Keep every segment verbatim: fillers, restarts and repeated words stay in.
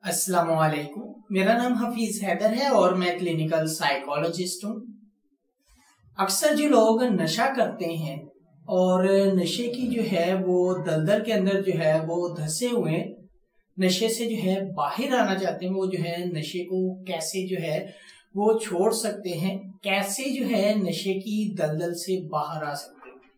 अस्सलाम वालेकुम। मेरा नाम हफीज हैदर है और मैं क्लिनिकल साइकोलॉजिस्ट हूँ। अक्सर जो लोग नशा करते हैं और नशे की जो है वो दलदल के अंदर जो है वो धंसे हुए नशे से जो है बाहर आना चाहते हैं, वो जो है नशे को कैसे जो है वो छोड़ सकते हैं, कैसे जो है नशे की दलदल से बाहर आ सकते हैं।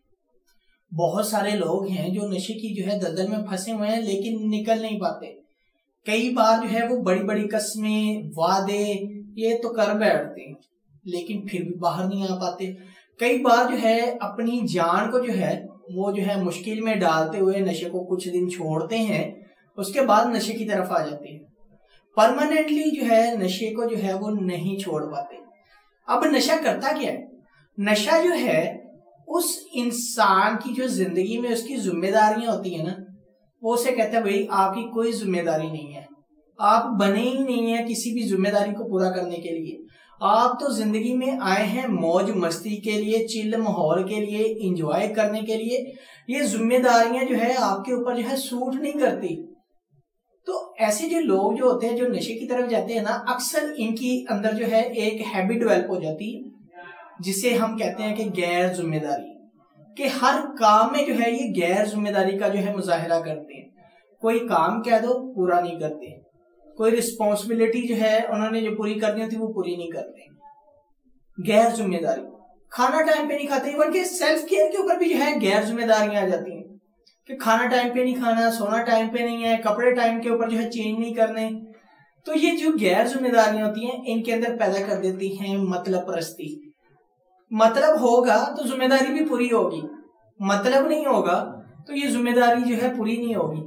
बहुत सारे लोग हैं जो नशे की जो है दलदल में फंसे हुए हैं लेकिन निकल नहीं पाते। कई बार जो है वो बड़ी बड़ी कस्में वादे ये तो कर बैठते हैं लेकिन फिर भी बाहर नहीं आ पाते। कई बार जो है अपनी जान को जो है वो जो है मुश्किल में डालते हुए नशे को कुछ दिन छोड़ते हैं, उसके बाद नशे की तरफ आ जाते हैं। परमानेंटली जो है नशे को जो है वो नहीं छोड़ पाते। अब नशा करता क्या है? नशा जो है उस इंसान की जो जिंदगी में उसकी जिम्मेदारियां होती है ना, वो उसे कहता है भाई आपकी कोई जिम्मेदारी नहीं है, आप बने ही नहीं है किसी भी जिम्मेदारी को पूरा करने के लिए। आप तो जिंदगी में आए हैं मौज मस्ती के लिए, चिल माहौल के लिए, इंजॉय करने के लिए। ये जिम्मेदारियां जो है आपके ऊपर जो है सूट नहीं करती। तो ऐसे जो लोग जो होते हैं जो नशे की तरफ जाते हैं ना, अक्सर इनकी अंदर जो है एक हैबिट डेवलप हो जाती है जिसे हम कहते हैं कि गैर जिम्मेदारी, कि हर काम में जो है ये गैर जिम्मेदारी का जो है मुजाहिरा करते हैं। कोई काम कह दो पूरा नहीं करते, कोई रिस्पॉन्सिबिलिटी जो है उन्होंने जो पूरी करनी होती वो पूरी नहीं करते, गैर जिम्मेदारी। खाना टाइम पे नहीं खाते, इवन के सेल्फ केयर के ऊपर भी जो है गैर जिम्मेदारियां आ जाती हैं कि खाना टाइम पे नहीं खाना, सोना टाइम पे नहीं है, कपड़े टाइम के ऊपर जो है चेंज नहीं करने। तो ये जो गैर जिम्मेदारियां होती हैं इनके अंदर पैदा कर देती हैं मतलब परस्ती। मतलब होगा तो जिम्मेदारी भी पूरी होगी, मतलब नहीं होगा तो ये जिम्मेदारी जो है पूरी नहीं होगी।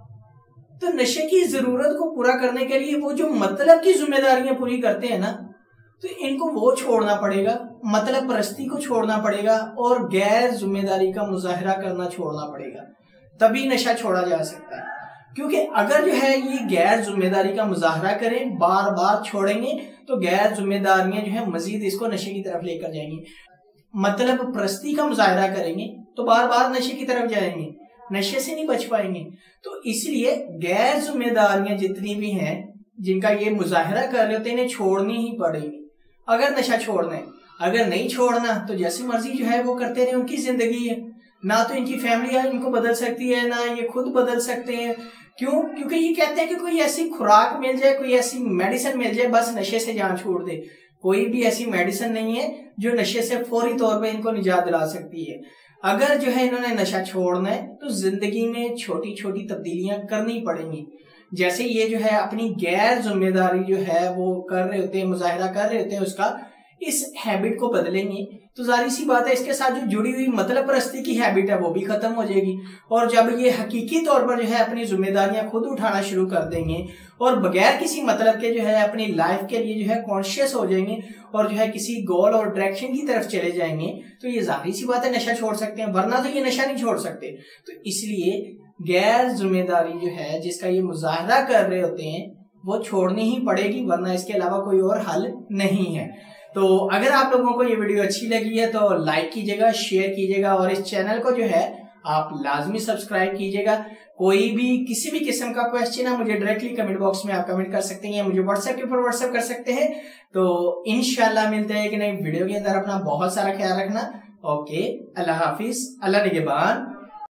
तो नशे की जरूरत को पूरा करने के लिए वो जो मतलब की जिम्मेदारियां पूरी करते हैं ना, तो इनको वो छोड़ना पड़ेगा, मतलब परस्ती को छोड़ना पड़ेगा और गैर जिम्मेदारी का मुजाहिरा करना छोड़ना पड़ेगा, तभी नशा छोड़ा जा सकता है। क्योंकि अगर जो है ये गैर जिम्मेदारी का मुजाहरा करें, बार बार छोड़ेंगे तो गैर जिम्मेदारियां जो है मजीद इसको नशे की तरफ लेकर जाएंगी। मतलब परस्ती का मुजाहरा करेंगे तो बार बार नशे की तरफ जाएंगे, नशे से नहीं बच पाएंगे। तो इसलिए गैर जिम्मेदारियां जितनी भी हैं जिनका ये मुजाहरा कर रहे होते हैं इन्हें छोड़नी ही पड़ेगी अगर नशा छोड़ना है। अगर नहीं छोड़ना तो जैसी मर्जी जो है वो करते रहे, उनकी जिंदगी है, ना तो इनकी फैमिली इनको बदल सकती है ना ये खुद बदल सकते हैं। क्यों? क्योंकि ये कहते हैं कि कोई ऐसी खुराक मिल जाए, कोई ऐसी मेडिसिन मिल जाए बस नशे से जान छोड़ दे। कोई भी ऐसी मेडिसिन नहीं है जो नशे से फौरी तौर पे इनको निजात दिला सकती है। अगर जो है इन्होंने नशा छोड़ना है तो जिंदगी में छोटी छोटी तब्दीलियां करनी पड़ेंगी। जैसे ये जो है अपनी गैर जिम्मेदारी जो है वो कर रहे होते हैं, मुजाहिरा कर रहे होते हैं, उसका इस हैबिट को बदलेंगे तो जाहिर सी बात है इसके साथ जो जुड़ी हुई मतलब परस्ती की हैबिट है वो भी खत्म हो जाएगी। और जब ये हकीकी तौर पर जो है अपनी जिम्मेदारियां खुद उठाना शुरू कर देंगे और बगैर किसी मतलब के जो है अपनी लाइफ के लिए जो है कॉन्शियस हो जाएंगे और जो है किसी गोल और डायरेक्शन की तरफ चले जाएंगे तो ये जाहिर सी बात है नशा छोड़ सकते हैं, वरना तो ये नशा नहीं छोड़ सकते। तो इसलिए गैर जिम्मेदारी जो है जिसका ये मुजाहरा कर रहे होते हैं वो छोड़नी ही पड़ेगी, वरना इसके अलावा कोई और हल नहीं है। तो अगर आप लोगों को ये वीडियो अच्छी लगी है तो लाइक कीजिएगा, शेयर कीजिएगा और इस चैनल को जो है आप लाजमी सब्सक्राइब कीजिएगा। कोई भी किसी भी किस्म का क्वेश्चन है मुझे डायरेक्टली कमेंट बॉक्स में आप कमेंट कर सकते हैं, मुझे व्हाट्सएप के ऊपर व्हाट्सएप कर सकते हैं। तो इंशाल्लाह मिलते हैं कि नई वीडियो के अंदर। अपना बहुत सारा ख्याल रखना। ओके, अल्लाह हाफिज, अल्लाह निगहबान।